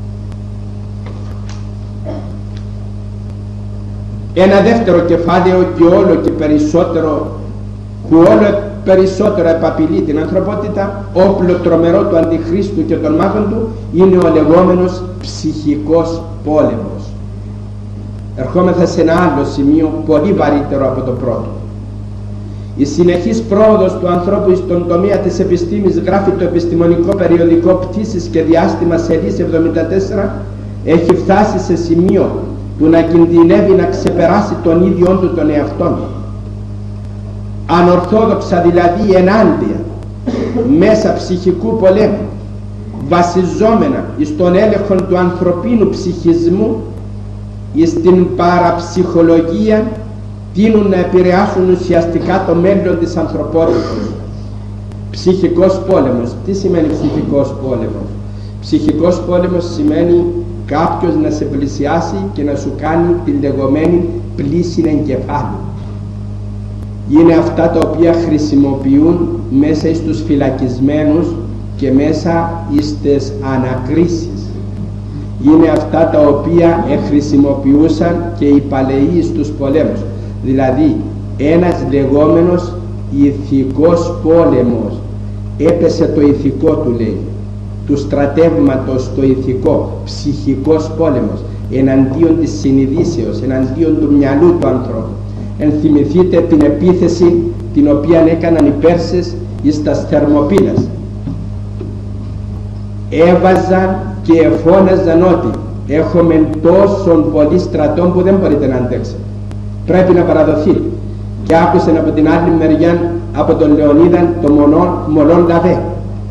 Ένα δεύτερο κεφάλαιο και όλο και περισσότερο, που όλο περισσότερο επαπειλεί την ανθρωπότητα, όπλο τρομερό του Αντιχρίστου και των μάχων του, είναι ο λεγόμενος ψυχικός πόλεμος. Ερχόμεθα σε ένα άλλο σημείο πολύ βαρύτερο από το πρώτο. Η συνεχής πρόοδος του ανθρώπου στον τομέα της επιστήμης, γράφει το επιστημονικό περιοδικό Πτήσεις και Διάστημα σελίδα εβδομήντα τέσσερα, έχει φτάσει σε σημείο που να κινδυνεύει να ξεπεράσει τον ίδιο του τον εαυτόν. Ανορθόδοξα δηλαδή ενάντια μέσα ψυχικού πολέμου, βασιζόμενα στον έλεγχο του ανθρωπίνου ψυχισμού ή στην παραψυχολογία, τείνουν να επηρεάσουν ουσιαστικά το μέλλον της ανθρωπότητας. Ψυχικός πόλεμος. Τι σημαίνει ψυχικός πόλεμος? Ψυχικός πόλεμος σημαίνει κάποιος να σε πλησιάσει και να σου κάνει τη λεγόμενη πλήση εγκεφάλου. Είναι αυτά τα οποία χρησιμοποιούν μέσα στους φυλακισμένους και μέσα στις ανακρίσεις. Είναι αυτά τα οποία χρησιμοποιούσαν και οι παλαιοί στους πολέμους. Δηλαδή ένας λεγόμενος ηθικός πόλεμος. Έπεσε το ηθικό του, λέει, του στρατεύματος το ηθικό, ψυχικός πόλεμος, εναντίον της συνειδήσεως, εναντίον του μυαλού του ανθρώπου. Ενθυμηθείτε την επίθεση την οποία έκαναν οι Πέρσες εις τας Θερμοπύλας. Έβαζαν και εφώναζαν ότι έχουμε τόσον πολύ στρατών που δεν μπορείτε να αντέξετε, πρέπει να παραδοθείτε. Και άκουσαν από την άλλη μεριά, από τον Λεωνίδαν, το Μολόν Λαβέ.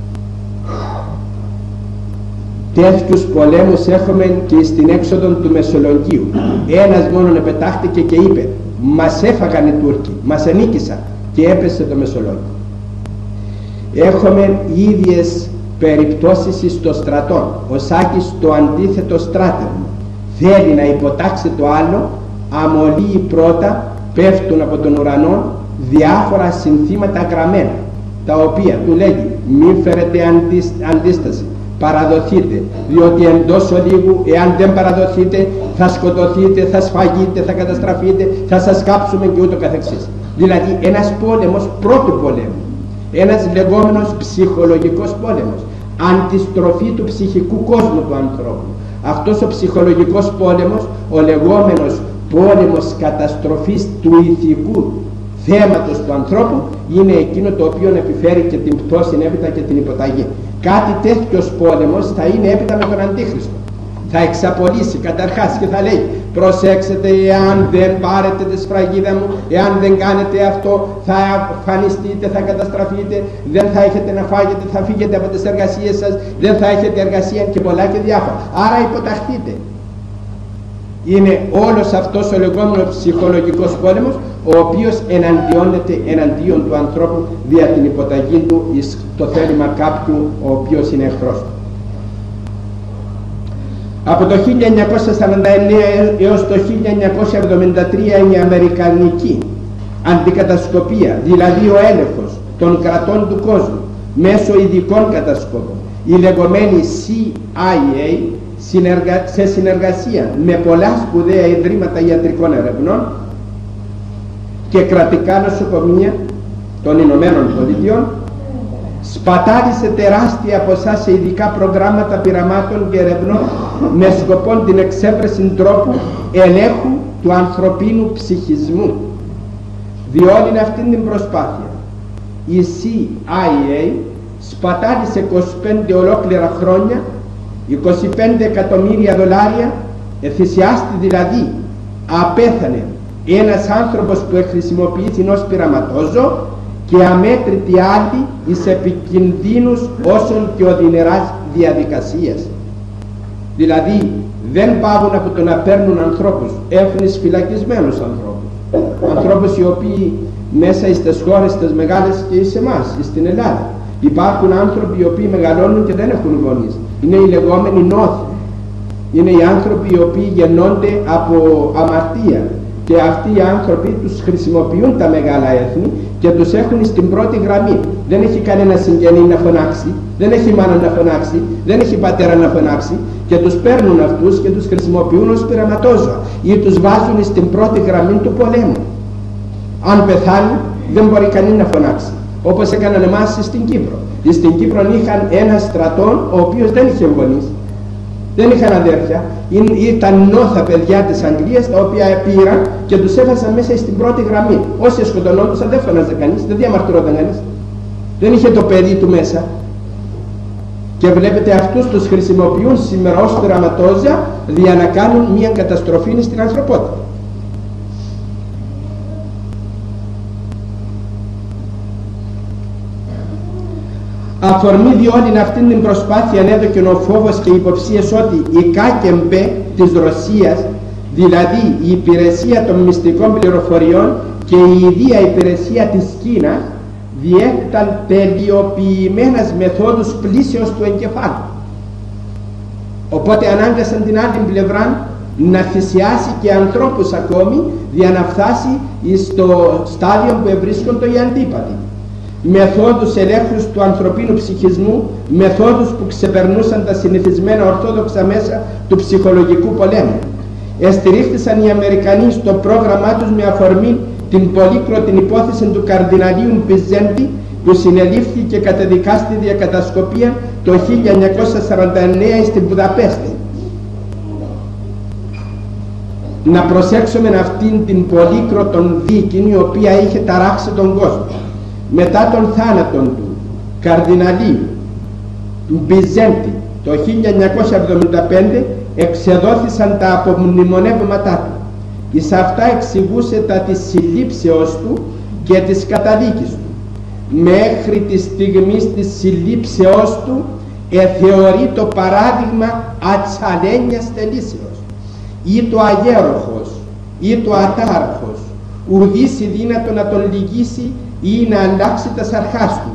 Τέτοιους πολέμους έχουμε και στην έξοδο του Μεσολογγίου. Ένας μόνον επετάχτηκε και είπε: μας έφαγαν οι Τούρκοι, μας ενίκησαν, και έπεσε το Μεσολόγγιο. Έχουμε ίδιες περιπτώσεις στο στρατό. Ο Σάκης το αντίθετο στράτευμα. Θέλει να υποτάξει το άλλο, αμολύει πρώτα, πέφτουν από τον ουρανό διάφορα συνθήματα γραμμένα, τα οποία του λέγει: μη φέρετε αντίσταση, παραδοθείτε, διότι εντός ολίγου, εάν δεν παραδοθείτε, θα σκοτωθείτε, θα σφαγείτε, θα καταστραφείτε, θα σας κάψουμε και ούτω καθεξής. Δηλαδή ένας πόλεμος πρώτου πολέμου, ένας λεγόμενος ψυχολογικός πόλεμος, αντιστροφή του ψυχικού κόσμου του ανθρώπου. Αυτός ο ψυχολογικός πόλεμος, ο λεγόμενος πόλεμος καταστροφής του ηθικού θέματος του ανθρώπου, είναι εκείνο το οποίο επιφέρει και την πτώση έπειτα και την υποταγή. Κάτι τέτοιος πόλεμος θα είναι έπειτα με τον Αντίχριστο. Θα εξαπολύσει καταρχάς και θα λέει: προσέξτε, εάν δεν πάρετε τη σφραγίδα μου, εάν δεν κάνετε αυτό, θα εμφανιστείτε, θα καταστραφείτε, δεν θα έχετε να φάγετε, θα φύγετε από τις εργασίες σας, δεν θα έχετε εργασία και πολλά και διάφορα. Άρα υποταχθείτε. Είναι όλος αυτός ο λεγόμενος ψυχολογικός πόλεμος, ο οποίος εναντιώνεται εναντίον του ανθρώπου δια την υποταγή του εις το θέλημα κάποιου ο οποίος είναι εχθρός του. Από το χίλια εννιακόσια σαράντα εννέα έως το χίλια εννιακόσια εβδομήντα τρία η αμερικανική αντικατασκοπία, δηλαδή ο έλεγχος των κρατών του κόσμου μέσω ειδικών κατασκόπων, η λεγόμενη σι άι έι, σε συνεργασία με πολλά σπουδαία ιδρύματα ιατρικών ερευνών και κρατικά νοσοκομεία των Ηνωμένων Πολιτειών, σπατάλησε τεράστια ποσά σε ειδικά προγράμματα πειραμάτων και ερευνών με σκοπό την εξέβρεση τρόπου ελέγχου του ανθρωπίνου ψυχισμού. Διόλυν αυτήν την προσπάθεια η σι άι έι σπατάλησε είκοσι πέντε ολόκληρα χρόνια, είκοσι πέντε εκατομμύρια δολάρια, εθυσιάστη δηλαδή, απέθανε ένας άνθρωπος που χρησιμοποιήθηκε ως πειραματόζω και αμέτρητοι άλλοι εις επικινδύνους όσων και οδυνηράς διαδικασίας. Δηλαδή δεν πάβουν από το να παίρνουν ανθρώπους, έχουν φυλακισμένους ανθρώπους, ανθρώπους οι οποίοι μέσα στις χώρες τις μεγάλες και σε εμάς, στην Ελλάδα, υπάρχουν άνθρωποι οι οποίοι μεγαλώνουν και δεν έχουν γονείς, είναι οι λεγόμενοι νόθοι, είναι οι άνθρωποι οι οποίοι γεννώνται από αμαρτία και αυτοί οι άνθρωποι τους χρησιμοποιούν τα μεγάλα έθνη και τους έχουν στην πρώτη γραμμή. Δεν έχει κανένα συγγενή να φωνάξει, δεν έχει μάνα να φωνάξει, δεν έχει πατέρα να φωνάξει και τους παίρνουν αυτούς και τους χρησιμοποιούν ως πειραματόζωα ή τους βάζουν στην πρώτη γραμμή του πολέμου. Αν πεθάνει δεν μπορεί κανείς να φωνάξει, όπως έκαναν εμάς στην Κύπρο. Στην Κύπρο είχαν ένα στρατό ο οποίος δεν είχε γονείς, δεν είχαν αδέρφια, ήταν νόθα παιδιά της Αγγλίας τα οποία πήραν και τους έβαζαν μέσα στην πρώτη γραμμή. Όσοι σκοτωνόντουσαν δεν φωνάζε κανείς, δεν διαμαρτυρόταν κανείς, δεν είχε το παιδί του μέσα. Και βλέπετε αυτούς τους χρησιμοποιούν σήμερα ως πειραματόζωα για να κάνουν μια καταστροφή στην ανθρωπότητα. Αφορμή διόλυν αυτήν την προσπάθεια έδωκε ο φόβος και οι υποψίες ότι η ΚΑΚΕΜΠΕ της Ρωσίας, δηλαδή η υπηρεσία των μυστικών πληροφοριών και η ίδια υπηρεσία της Κίνας, διέκταν τελειοποιημένες μεθόδους πλήσεως του εγκεφάλου. Οπότε ανάγκασαν την άλλη πλευρά να θυσιάσει και ανθρώπους ακόμη για να φτάσει στο στάδιο που ευρίσκονται οι αντίπατοι. Μεθόδους ελέγχους του ανθρωπίνου ψυχισμού, μεθόδους που ξεπερνούσαν τα συνηθισμένα ορθόδοξα μέσα του ψυχολογικού πολέμου. Εστηρίχθησαν οι Αμερικανοί στο πρόγραμμά τους με αφορμή την πολύκροτη υπόθεση του καρδιναλίου Μπιζέντη που συνελήφθη και καταδικάστη δια κατασκοπία το χίλια εννιακόσια σαράντα εννέα στην Βουδαπέστη. Να προσέξουμε αυτήν την πολύκροτον δίκη η οποία είχε ταράξει τον κόσμο. Μετά τον θάνατο του καρδιναλίου Μπιζέντη το χίλια εννιακόσια εβδομήντα πέντε εξεδόθησαν τα απομνημονεύματά του. Εις αυτά εξηγούσε τα της συλλήψεως του και της καταδίκης του. Μέχρι τη στιγμή της συλλήψεως του εθεωρεί το παράδειγμα ατσαλένιας θελήσεως, ή το αγέροχος ή το ατάρχος ουδής η δύνατο να τον λυγίσει ή να αλλάξει τα αρχάς του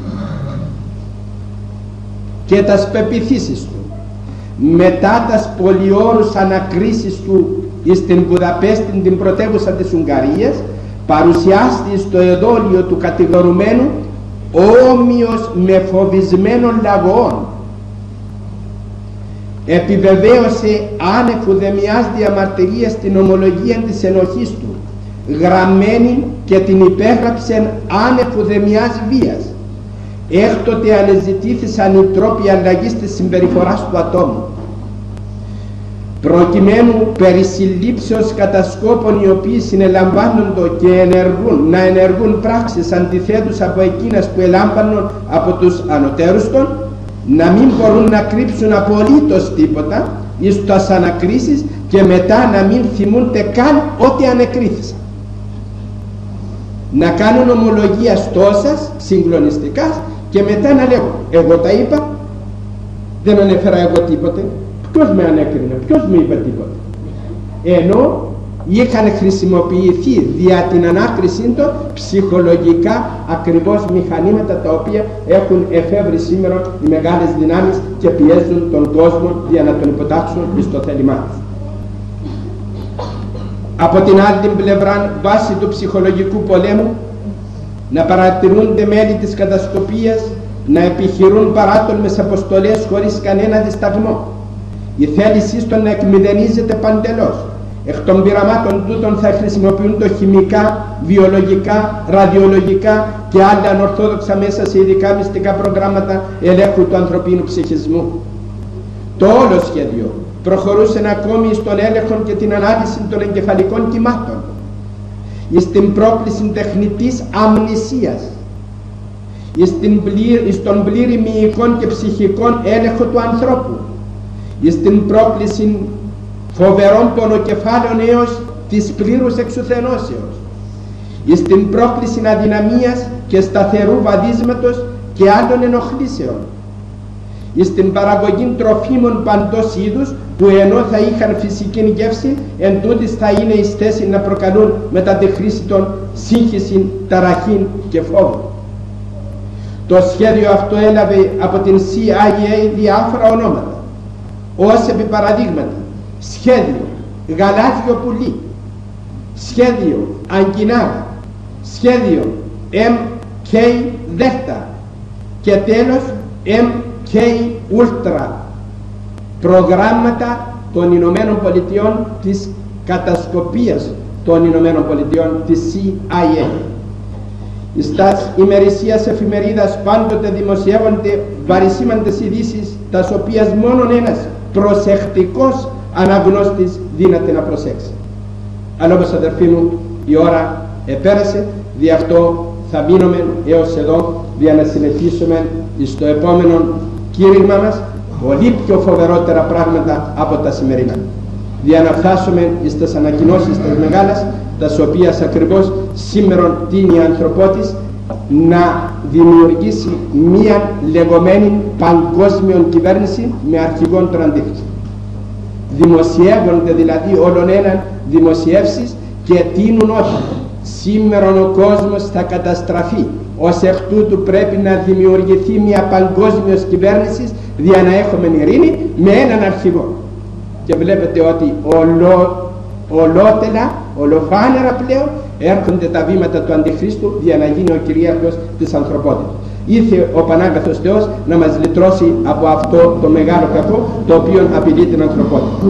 και τας πεποιθήσεις του. Μετά τας πολυόρους ανακρίσεις του στην Βουδαπέστη, την πρωτεύουσα της Ουγγαρίας, παρουσιάστη στο εδόλιο του κατηγορουμένου όμοιος με φοβισμένων λαγών. Επιβεβαίωσε άνευ-ουδεμιάς διαμαρτυρίας την ομολογία της ενοχής του, γραμμένη και την υπέγραψε άνευ-ουδεμιάς βίας. Έκτοτε ανεζητήθησαν οι τρόποι αλλαγής της συμπεριφοράς του ατόμου, προκειμένου περί συλλήψεως κατά σκόπων οι οποίοι συνελαμβάνονται και ενεργούν, να ενεργούν πράξεις αντιθέτους από εκείνες που ελάμβανουν από τους ανωτέρους των, να μην μπορούν να κρύψουν απολύτως τίποτα εις τας ανακρίσεις και μετά να μην θυμούνται καν ότι ανεκρίθησαν. Να κάνουν ομολογία στόσας, συγκλονιστικά και μετά να λέγουν εγώ τα είπα, δεν ανέφερα εγώ τίποτε, ποιος με ανέκρινε, ποιος με είπε τίποτε. Ενώ είχαν χρησιμοποιηθεί δια την ανάκρισή των ψυχολογικά ακριβώς μηχανήματα τα οποία έχουν εφεύρει σήμερα οι μεγάλες δυνάμεις και πιέζουν τον κόσμο για να τον υποτάξουν στο θέλημά τους. Από την άλλη την πλευρά, βάσει του ψυχολογικού πολέμου, να παρατηρούνται μέλη της κατασκοπίας να επιχειρούν παράτολμες αποστολές χωρίς κανένα δισταγμό. Η θέλησή των να εκμηδενίζεται παντελώς. Εκ των πειραμάτων τούτων θα χρησιμοποιούν το χημικά, βιολογικά, ραδιολογικά και άλλα ανορθόδοξα μέσα σε ειδικά μυστικά προγράμματα ελέγχου του ανθρωπίνου ψυχισμού. Το όλο σχέδιο προχωρούσαν ακόμη στον έλεγχο και την ανάλυση των εγκεφαλικών κυμάτων, στην πρόκληση τεχνητής αμνησίας, στον πλήρη μυϊκόν και ψυχικών έλεγχο του ανθρώπου, στην πρόκληση φοβερών πονοκεφάλων έως της πλήρους εξουθενώσεως, στην πρόκληση αδυναμίας και σταθερού βαδίσματος και άλλων ενοχλήσεων, στην παραγωγή τροφίμων παντός είδους που ενώ θα είχαν φυσική γεύση, εν τούτης θα είναι εις θέση να προκαλούν μετά τη χρήση των σύγχυση, ταραχήν και φόβων. Το σχέδιο αυτό έλαβε από την σι άι έι διάφορα ονόματα, ως επί παραδείγματα σχέδιο γαλάζιο πουλί, σχέδιο αγκινάρα, σχέδιο εμ κέι Δέλτα και τέλος εμ κέι Ultra, προγράμματα των Ηνωμένων Πολιτειών της κατασκοπίας των Ηνωμένων Πολιτειών της σι άι έι. Στας ημερησίας εφημερίδας πάντοτε δημοσιεύονται βαρισίμαντες ειδήσεις, τας οποίες μόνον ένας προσεκτικός αναγνώστης δύναται να προσέξει. Αλλά όπως αδερφοί μου, η ώρα επέρασε, δι' αυτό θα μείνουμε έως εδώ για να συνεχίσουμε στο επόμενο κήρυγμα μας πολύ πιο φοβερότερα πράγματα από τα σημερινά, για να φτάσουμε στις ανακοινώσεις τις μεγάλες, τας οποίες ακριβώς σήμερα τίνει η ανθρωπότης να δημιουργήσει μία λεγόμενη παγκόσμια κυβέρνηση με αρχηγόν τον αντίθεση. Δημοσιεύονται δηλαδή όλον έναν δημοσιεύσεις και τείνουν ότι σήμερα ο κόσμος θα καταστραφεί, ως εκ τούτου πρέπει να δημιουργηθεί μια παγκόσμια κυβέρνηση για να έχουμε ειρήνη με έναν αρχηγό. Και βλέπετε ότι ολό, ολότελα, ολοφάνερα πλέον έρχονται τα βήματα του Αντιχρίστου για να γίνει ο κυρίαρχος της ανθρωπότητας. Ήρθε ο Πανάγαθος Θεός να μας λυτρώσει από αυτό το μεγάλο κακό το οποίο απειλεί την ανθρωπότητα.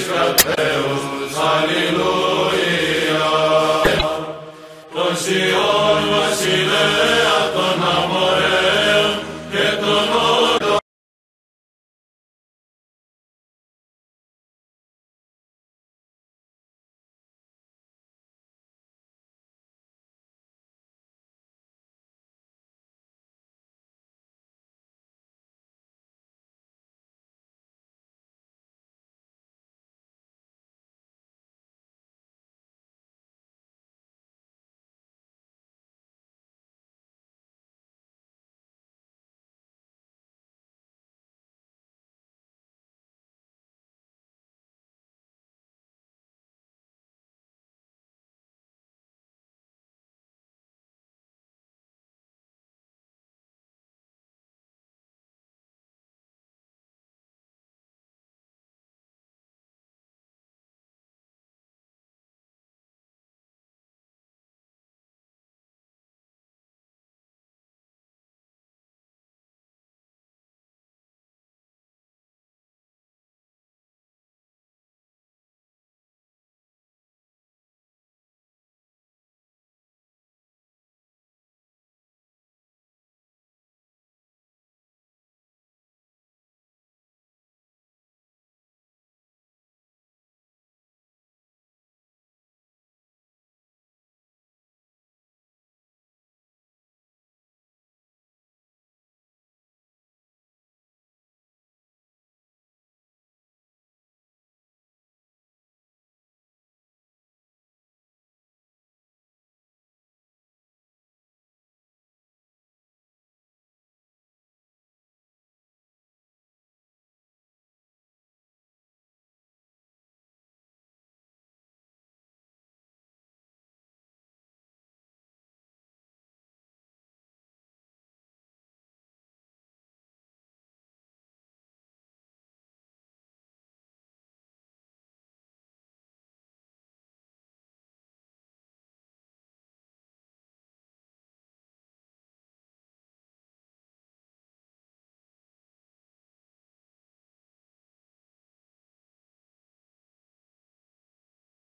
Alleluia.